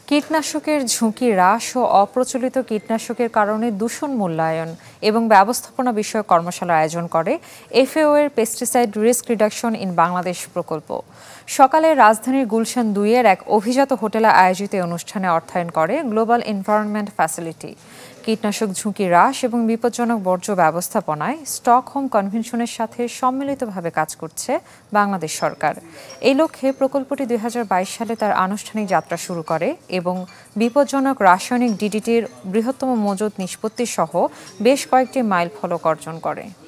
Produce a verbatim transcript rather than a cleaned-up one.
কীটনাশকের ঝুঁকি হ্রাস ও অপ্রচলিত কীটনাশকের কারণে দূষণ মূল্যায়ন এবং ব্যবস্থাপনা বিষয়ক কর্মশালার আয়োজন করে এফএও-এর pesticide risk reduction in Bangladesh প্রকল্প। সকালে রাজধানীর গুলশান দুইয়ের এক অভিজাত হোটেলে আয়োজিত অনুষ্ঠানে অর্থায়ন করে গ্লোবাল এনভায়রনমেন্ট ফ্যাসিলিটি। কীটনাশক ঝুঁকি হ্রাস এবং বিপজ্জনক বর্জ্য ব্যবস্থাপনায় স্টকহোম কনভেনশনের সাথে সম্মিলিতভাবে কাজ করছে বাংলাদেশ সরকার। এই লক্ষ্যে প্রকল্পটি দুই হাজার বাইশ সালে তার আনুষ্ঠানিক যাত্রা শুরু করে এবং বিপজ্জনক রাসায়নিক ডিডিটির বৃহত্তম মজুত নিষ্পত্তি সহ বেশ কয়েকটি মাইলফলক অর্জন করে।